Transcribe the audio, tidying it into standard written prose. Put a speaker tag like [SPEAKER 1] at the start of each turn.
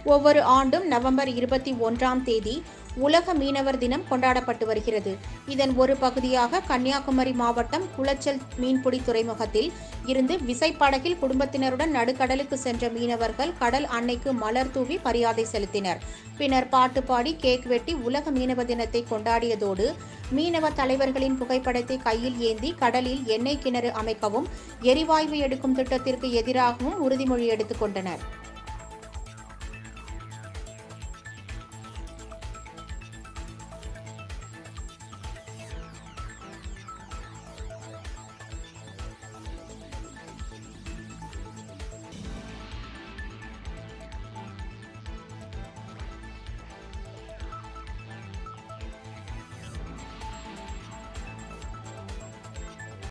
[SPEAKER 1] ஒவ்வொரு ஆண்டும் நவம்பர் 21ஆம் தேதி உலக மீனவர் தினம் கொண்டாடப்பட்டு வருகிறது. இதன் ஒரு பகுதியாக கன்னியாகுமரி மாவட்டம் குளச்சல் மீன்பிடி துறைமுகத்தில் இருந்து விசைப்படகில் குடும்பத்தினருடன் நடுக்கடலுக்கு சென்ற மீனவர்கள் கடல் அன்னைக்கு மலர் தூவி மரியாதை செலுத்தினர். பின்னர் பாட்டு பாடி கேக் வெட்டி உலக மீனவர் தினத்தை கொண்டாடியதோடு மீனவ தலைவர்களின் புகைப்படத்தை கையில் ஏந்தி கடலில் எண்ணெய் கிணறு அமைக்கவும் எரிவாயு எடுக்கும் திட்டத்திற்கு எதிராகவும் உறுதிமொழி எடுத்துக் கொண்டனர்.